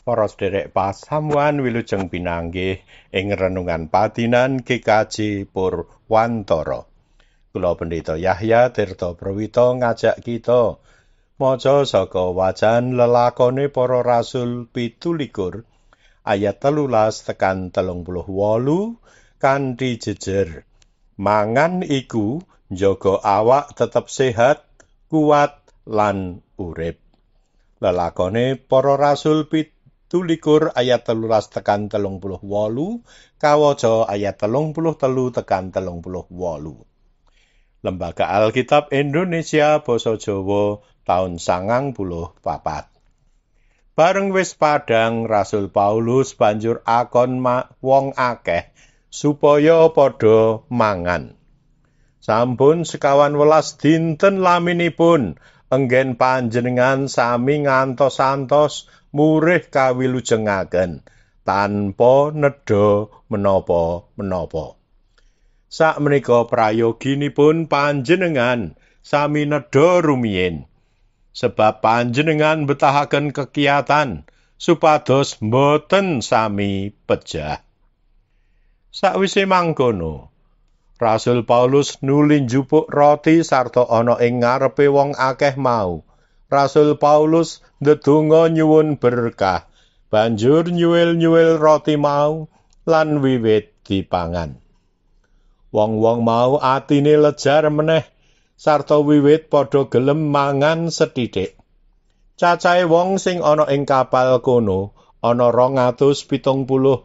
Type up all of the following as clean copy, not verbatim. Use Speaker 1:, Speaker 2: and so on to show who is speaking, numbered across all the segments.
Speaker 1: Para sedherek pasamuan wilujeng pinanggih ing renungan padinan GKJ Purwantara. Kula Pendeta Yahya Tirta Prawita ngajak kita maca saka wajan lelakone para rasul 17 ayat 13 tekan 38 kanthi jejer. Mangan iku njaga awak tetep sehat, kuat lan urip. Lelakone para rasul 17 ayat 13 tekan 38, kawaca ayat 33 tekan 38. Lembaga Alkitab Indonesia Basa Jawa taun 1954. Bareng wis padhang Rasul Paulus banjur akon wong akeh supaya padha mangan. Sampun 11 dinten laminipun enggen panjenengan sami ngantos-antos murih kawilujengaken tanpa nedha menapa-menapa. Sakmenika prayoginipun panjenengan sami nedha rumiyin, sebab panjenengan betahaken kekiyatan supados mboten sami pejah. Sakwise mangkono, Rasul Paulus nuli njupuk roti sarta ana ing ngarepe wong akeh mau. Rasul Paulus ndedonga nyuwun berkah, banjur nyuwil-nyuwil roti mau lan wiwit dipangan. Wong-wong mau atine lejar meneh sarta wiwit padha gelem mangan sethithik. Cacahe wong sing ana ing kapal kono ana 276.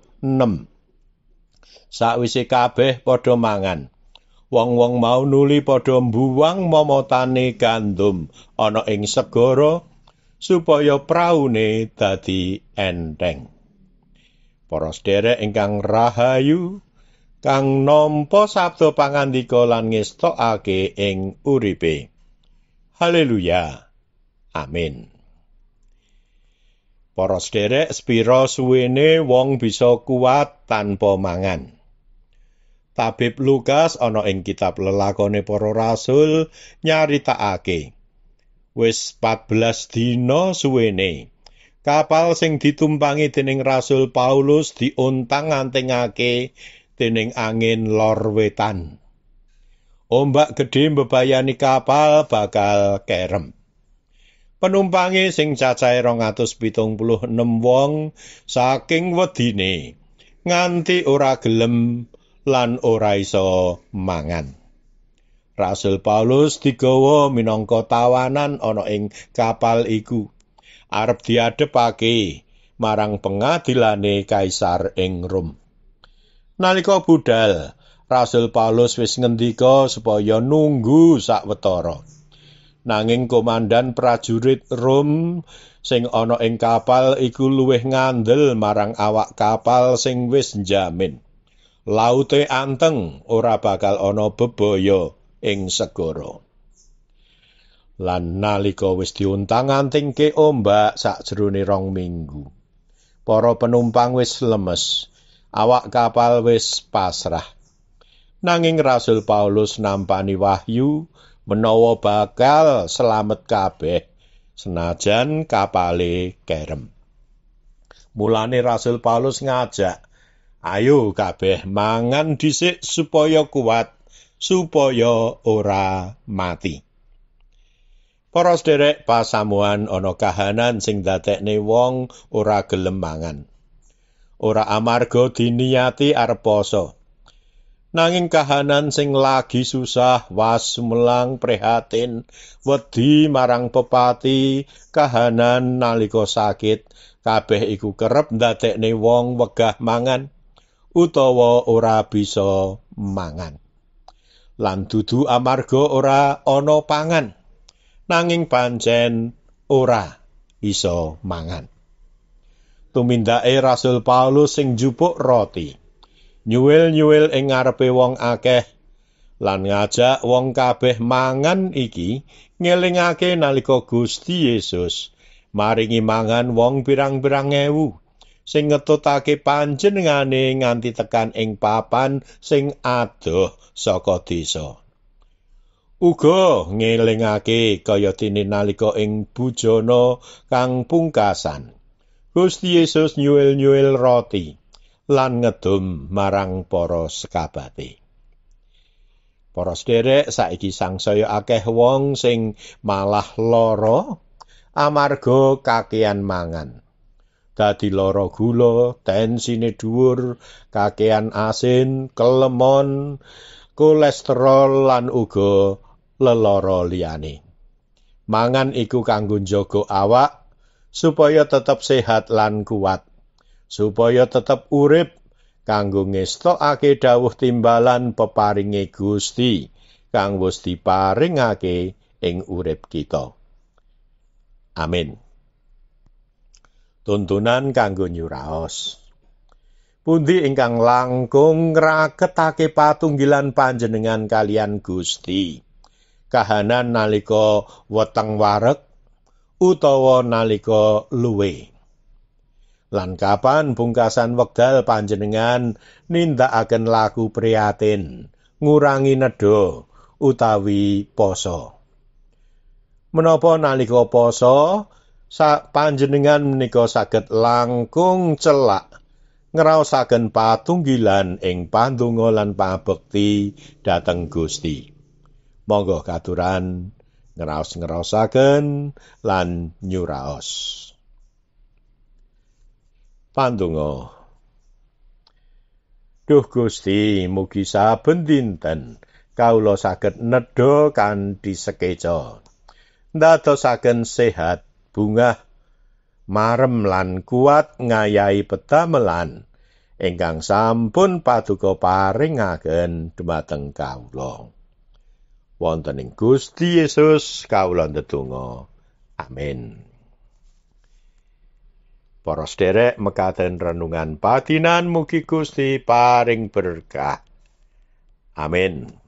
Speaker 1: Sakwise kabeh padha mangan, wong-wong mau nuli padha mbuwang momotane gandum ana ing segara supaya praune dadi enteng. Para sedherek ingkang rahayu, kang nampa sabda pangandika lan ngestokake ing uripe. Haleluya. Amin. Para sedherek, sepira suwene wong bisa kuat tanpa mangan. Tabib Lukas ana ing kitab Lelakone Para Rasul nyaritakake, wis 14 dina suwene kapal sing ditumpangi dening Rasul Paulus diuntang-antingake dening angin lor wetan. Ombak gedhe mbebayani kapal bakal kerem. Penumpange sing cacahe 276 wong saking wedine nganti ora gelem lan ora iso mangan. Rasul Paulus digawa minangka tawanan ana ing kapal iku, arep diadhepake marang pengadilane kaisar ing Rom. Nalika budal, Rasul Paulus wis ngendika supaya nunggu sawetara. Nanging komandan prajurit Rom sing ana ing kapal iku luwih ngandel marang awak kapal sing wis njamin laute anteng ora bakal ana bebaya ing segara. Lan nalika wis diuntang-antingke ombak sakjroning 2 minggu, para penumpang wis lemes, awak kapal wis pasrah. Nanging Rasul Paulus nampani wahyu menawa bakal selamet kabeh senajan kapale kerem. Mulane Rasul Paulus ngajak, ayo kabeh mangan dhisik supaya kuat, supaya ora mati. Para sedherek pasamuan ana kahanan sing dadekne wong ora gelem mangan. Ora amarga diniati arep poso. Nanging kahanan sing lagi susah, was sumelang prihatin, wedi marang pepati, kahanan nalika sakit, kabeh iku kerep ndadekne wong wegah mangan utawa ora bisa mangan. Lan dudu amarga ora ana pangan, nanging pancen ora iso mangan. Tumindake Rasul Paulus sing njupuk roti, nyuwil-nyuwil ing ngarepe wong akeh lan ngajak wong kabeh mangan iki ngelingake nalika Gusti Yesus maringi mangan wong pirang-pirang ewu sing ngetutake panjenengane nganti tekan ing papan sing adoh saka desa. Uga ngelingake kaya dene nalika ing bujana kang pungkasan Gusti Yesus nyuwil-nyuwil roti lan ngedum marang para sekabate. Para sederek, saiki sangsaya akeh wong sing malah lara amarga kakean mangan. Dadi lara gula, tensine dhuwur, kakean asin, kelemon, kolesterol lan uga lelara liyane. Mangan iku kanggo njaga awak supaya tetep sehat lan kuat, supaya tetep urip kanggo ngestokake dawuh timbalan peparinge Gusti kang wis diparingake ing urip kita. Amin. Tuntunan kanggo nyuraos. Pundi ingkang langkung ngraketake patunggilan panjenengan kalian Gusti? Kahanan nalika weteng wareg utawa nalika luwe. Lan kapan pungkasan wekdal panjenengan nindakaken laku prihatin, ngurangi nedha utawi poso. Menapa nalika poso panjenengan menika saged langkung celak ngraosaken patunggilan ing pandonga lan pabekti dhateng Gusti. Monggo katuran ngraos-ngraosaken lan nyuraos. Pandonga. Duh Gusti, mugi saben dinten kawula saged nedha kanthi sekeca. Ndadosaken sehat, bungah, marem lan kuat ngayahi pedamelan ingkang sampun paduka paringaken dumateng kawula. Wonten ing Gusti Yesus kawula ndedonga. Amin. Para sederek mekaten renungan padinan mugi Gusti paring berkah. Amin.